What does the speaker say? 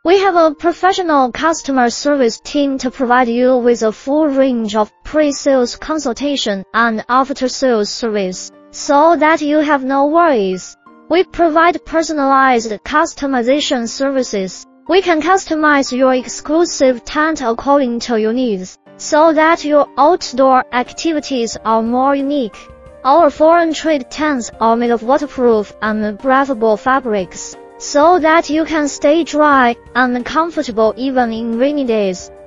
We have a professional customer service team to provide you with a full range of pre-sales consultation and after-sales service, so that you have no worries. We provide personalized customization services. We can customize your exclusive tent according to your needs, so that your outdoor activities are more unique. Our foreign trade tents are made of waterproof and breathable fabrics, so that you can stay dry and comfortable even in rainy days.